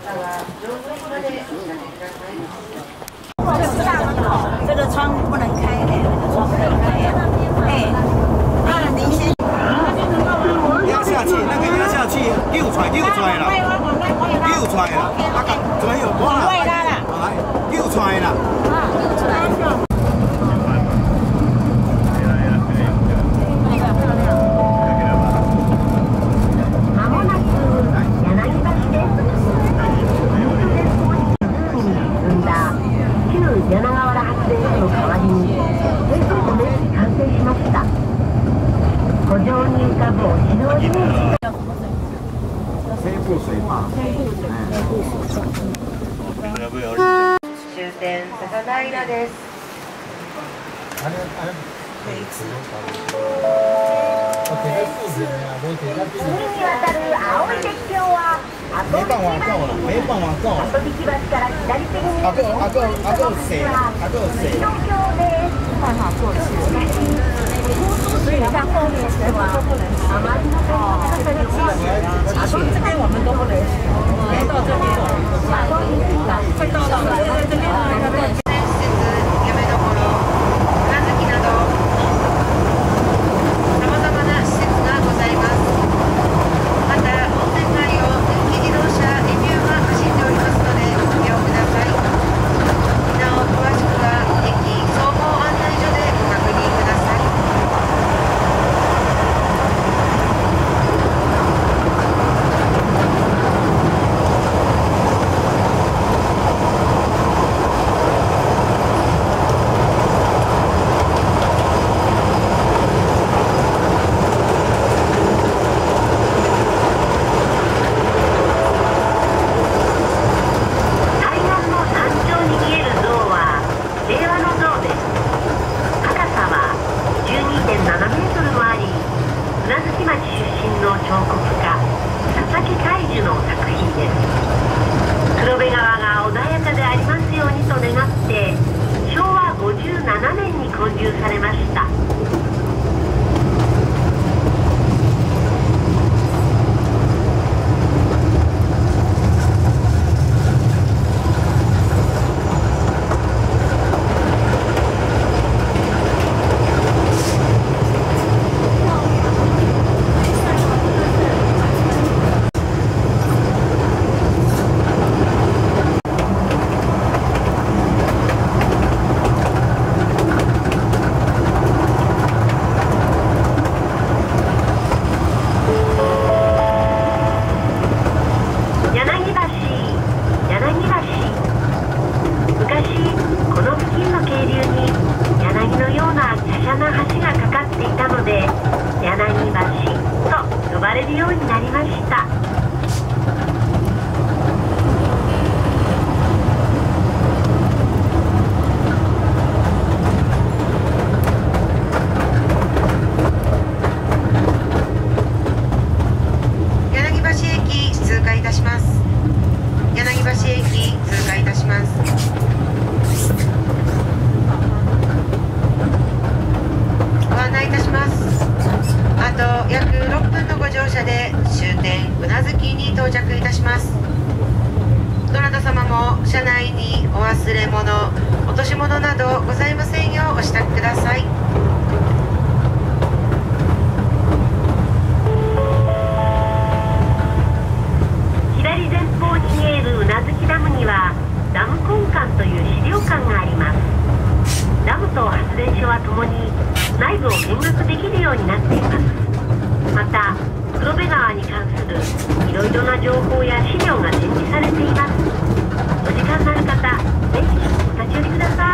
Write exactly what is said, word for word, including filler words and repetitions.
这个窗不能开的，窗不能开。哎，那您先。 压下去，那个压下去，溜出来，溜出来了，溜出来了，那个怎么有多了？来，溜出来了。啊，溜出来了。 柳川原発電所の代わりに清掃の面に完成しました。湖上に浮かぶお城をイメージした西部水坝。 終点笹平です。 あれあれ。 海に渡る青い鉄橋は没办法够了，没办法够了。 遊び木橋から左手に啊够啊够啊够谁？啊够谁？ 東京です。 办法过去，所以你看后面车嘛都不能去。哦，这个积水啊，积水，这边我们都不能去。到这边，快到了，对对，这边那个。 また黒部川に関するいろいろな情報や資料が展示されています。お時間のある方、ぜひお立ち寄りください。